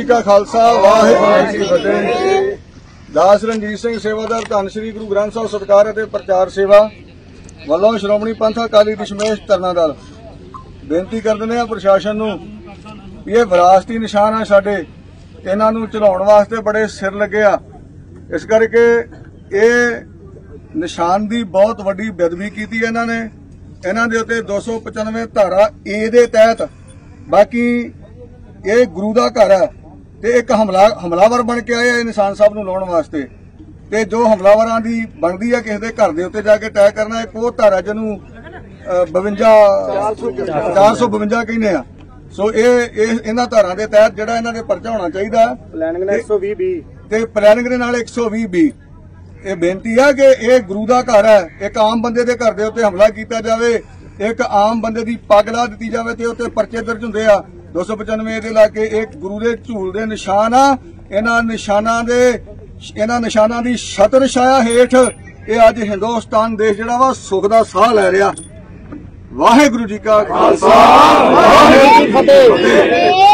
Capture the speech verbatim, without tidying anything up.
का खालसा वाहिगुरू जी की फतेह। दास रणजीत सिंह सेवादार धन श्री गुरु ग्रंथ साहिब सत्कार और प्रचार सेवा वालों श्रोमणी पंथ अकाली दशमेश तरना दल बेनती कर देने प्रशासन नूं ये विरासती निशान आ साडे इन्हां नूं चलाउण वास्ते बड़े सिर लगे आ। इस करके ये निशान की बहुत वड्डी बेदबी की इन्हां ने। इन्हां दे उत्ते दो सौ पचानवे धारा ए दे तहत बाकी ये गुरु का घर है ते एक हमला हमलावर बन के आए निशान साहब नूं लाउण वास्ते ते जो हमलावरां दी बनदी है किसी दे घर दे उत्ते जाके तय करना एक वो धारा जिहनूं बवंजा चार सौ बवंजा कहने आ। सो ये इन्हां धारां दे तहत जिहड़ा इन्हां दे परचा होना चाहिए प्लैनिंग एक सौ भी बी ते प्लैनिंग दे नाल एक सौ भी बी। ये बेनती है कि ये गुरु का घर है, एक आम बंदे दे घर दे उत्ते हमला किया जाए, एक आम बंदे दी पग ला दी जाए ते उत्ते परचे दर्ज हुंदे आ। दो सौ पचानवे दे ला के एक गुरु दे झूल दे निशान आ। इन्हां निशानां दे इन्हां निशानां दी छतर छाया हेठ ये अज हिंदुस्तान देश जिहड़ा वा सुख दा साह लै रिहा। वाहिगुरू जी का खालसा वाहिगुरू जी की फतेह।